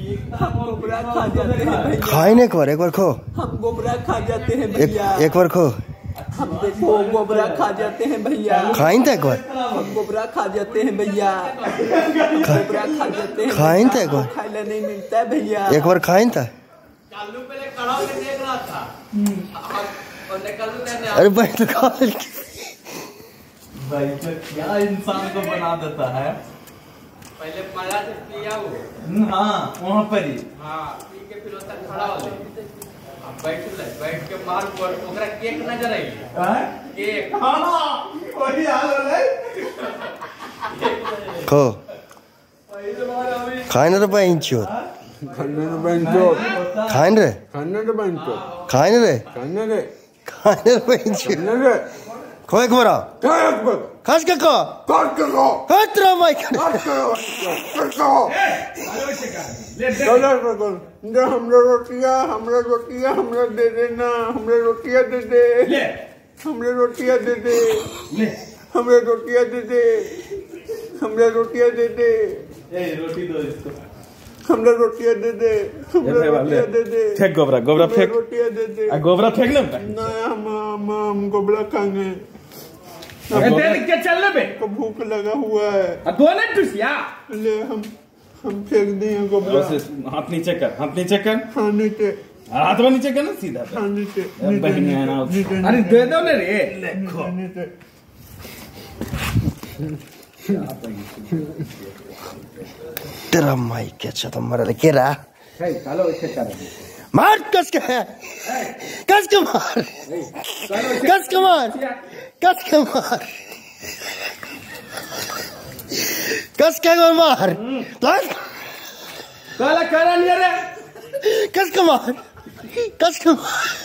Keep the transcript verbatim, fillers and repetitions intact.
हम गोबरा खा जाते हैं भैया। खाए ना एक बार, एक बार खो। हम गोबरा खा जाते हैं भैया। एक बार खो। हम देखो गोबरा खा जाते हैं भैया। खाइन था एक बार। हम गोबरा खा जाते हैं भैया। गोबरा खा जाते हैं। खाइन था एक बार। खाने नहीं मिलता है भैया। एक बार खाइन था। अरे भाई तो खा भाई तो क्या इंसान को बना देता है। पहले मजा से पिया वो। हाँ वहाँ पर ही। हाँ पी के फिर तक खड़ा हो जाए। अब बैठ ले, बैठ के मार पर ओकरा केक नजर आई। केक। हाँ वही हाल हो रहा है। खो। खाइन रे भाई इंचो। खाने रे बंचो। खाइन रे। खाने रे बंचो। खाइन रे। खाने रे। खाइन रे भाई इंचो। खाने रे। खो एक बार। खास के खो। काट के खो। हट रहा माइक। काट के खो। चलो चलो। दे हमरा रोटियां, हमरा रोटियां, हमरा दे देना, हमरा रोटियां दे दे। ले। हमरा रोटियां दे दे। ले। हमरा रोटियां दे दे। हमरा रोटियां दे दे। ए रोटी दो इसको। हमरा रोटियां दे दे। हमरा रोटियां दे दे। फेंक गोबरा, गोबरा फेंक। रोटियां दे दे। आ गोबरा फेंक ना बेटा। ना हम हम गोबरा खाएंगे। तेरे क्या चल रहा बे? को भूख लगा हुआ है। अब दो ना टुसिया। ले हम हम फेंक दिए गोबरा। हाथ नीचे कर, हाथ नीचे कर। हाँ नीचे। हाथ में नीचे कर ना सीधा। हाँ नीचे। बहन है ना। अरे दे दो ना रे। नीचे। तेरा माइक क्या चाहता मर के रहा। मार कस के है। कस के मार। कस के मार। कस के मार। कस के मार। काला करा नहीं रे। कस के मार। कस के मार।